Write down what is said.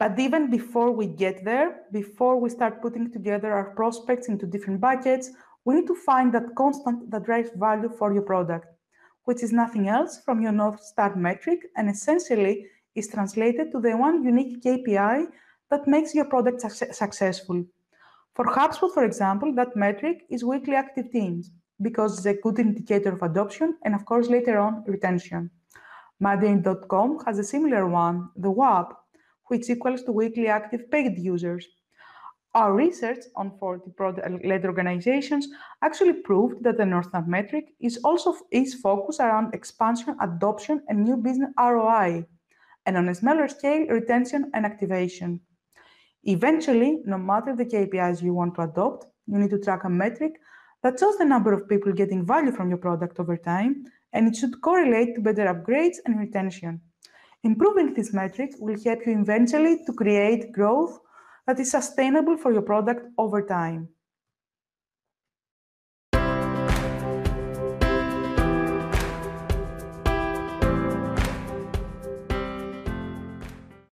But even before we get there, before we start putting together our prospects into different buckets, we need to find that constant that drives value for your product, which is nothing else from your North Star metric and essentially is translated to the one unique KPI that makes your product successful. For HubSpot, for example, that metric is weekly active teams because it's a good indicator of adoption and, of course, later on, retention. Mandarin.com has a similar one, the WAP, which equals to weekly active paid users. Our research on 40 product-led organizations actually proved that the North Star metric is focused around expansion, adoption, and new business ROI, and on a smaller scale, retention and activation. Eventually, no matter the KPIs you want to adopt, you need to track a metric that shows the number of people getting value from your product over time, and it should correlate to better upgrades and retention. Improving this metric will help you eventually to create growth that is sustainable for your product over time.